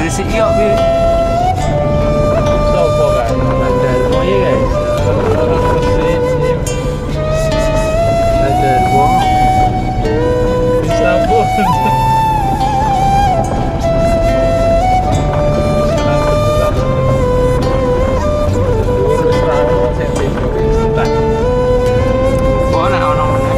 bersih yuk bi. Sopo kan? Ada semuanya guys. Bersih. Ada Wow. sabun. Oh nah ono meneh.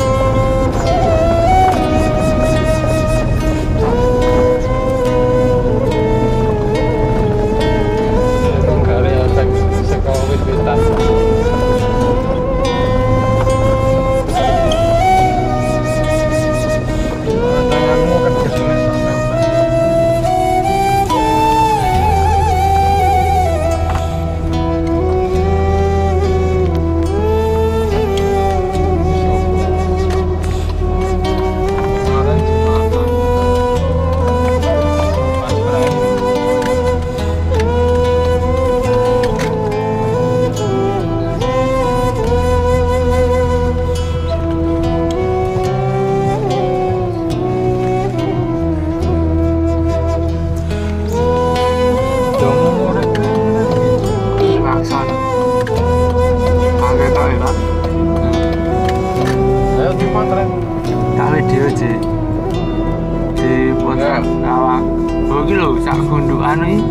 Kali efek sekolah wit-witan. Tanganmu kan kesini sampai. Kemarin Jumatan. Pas berakhir. Laksan. Pakai tau ya Pak. Ayo dipotret. Tak video sih. Di potret awak. Oh iki lho sak gundukan iki.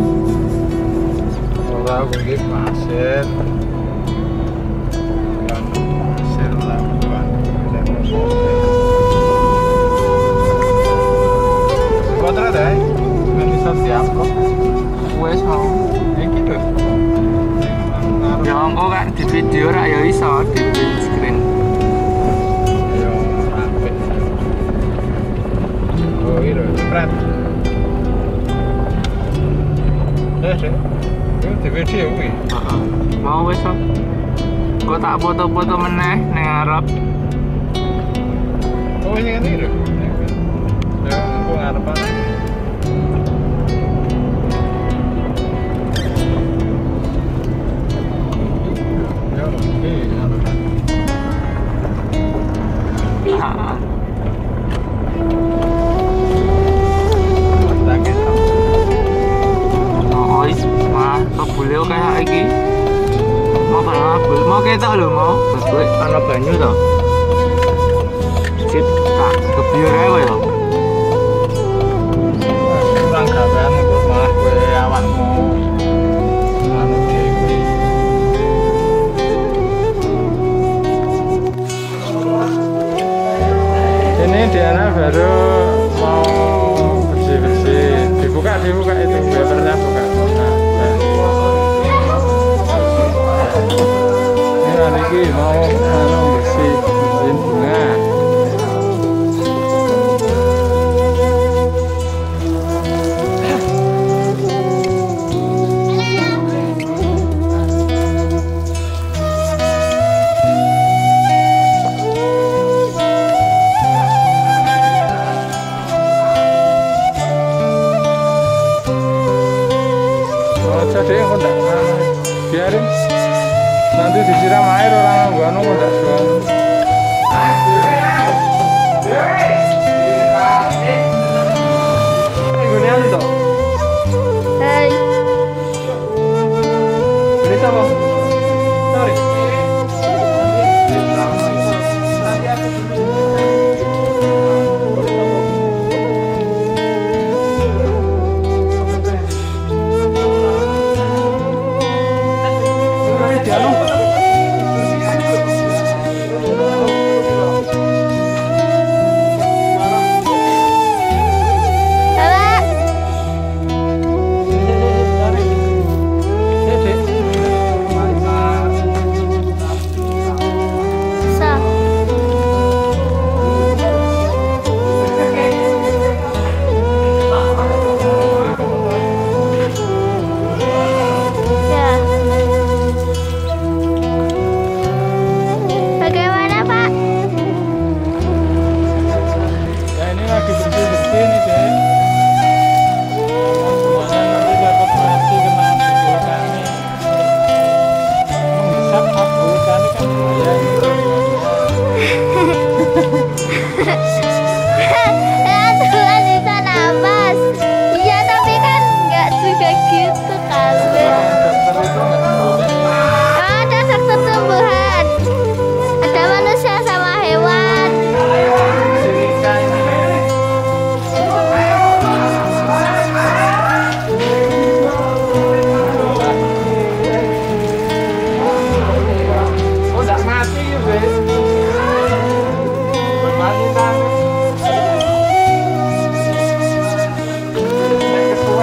Ora kuwi pasir. Kan pasir lah kan. Potret deh. Kan bisa diupload. Wes mau. Iki lho. Ya engko kan di video ra ya iso di print screen. Yo rapi. Oh iya lho, jepret. Ini di video kuwi. Heeh. Mau wes kok. Kok tak foto-foto meneh ning ngarep. Oh ini kan ini lho. Ya aku ngarepan. Ya oke, ngarepan. Heeh. Takut. Oh, is mah kebule kayak iki. Mau ngabul, mau ketok lho mau. Terus kowe ana banyu to. Cip tak kebiar ae kowe yo. Kurang gawean kok malah kowe awakmu anu dhewe. Ini Diana baru mau bersih-bersih. Dibuka itu papernya buka. Ini hari ini mau bersihin bunga. Jadi aku enggak biarin nanti disiram air orang gua nunggu enggak suan. Gunian itu. Hai. Ini siapa? Sorry.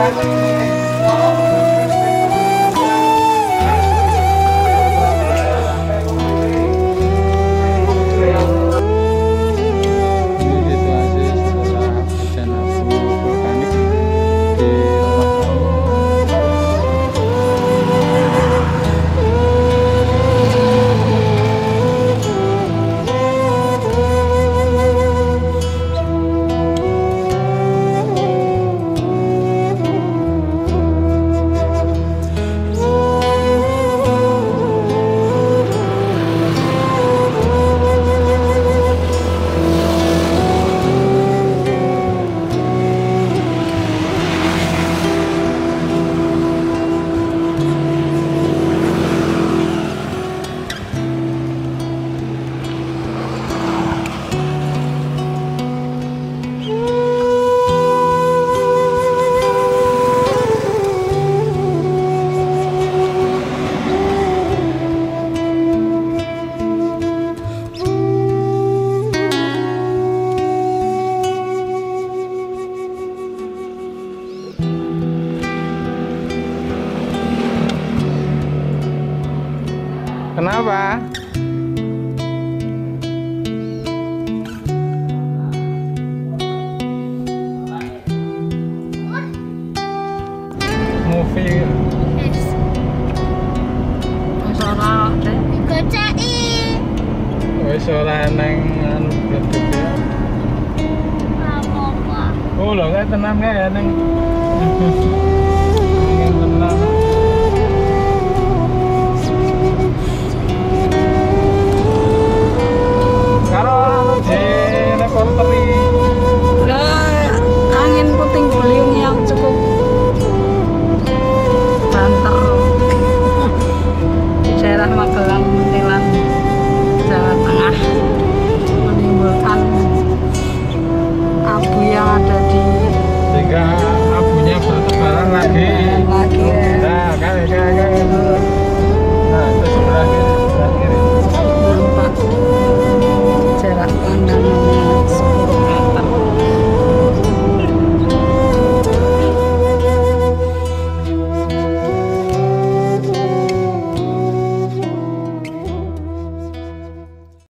Kenapa? Movie Masalah teh. Dikocai. wis ora nang anu berarti. Apa? Oh lho, kayak tenang kayak nang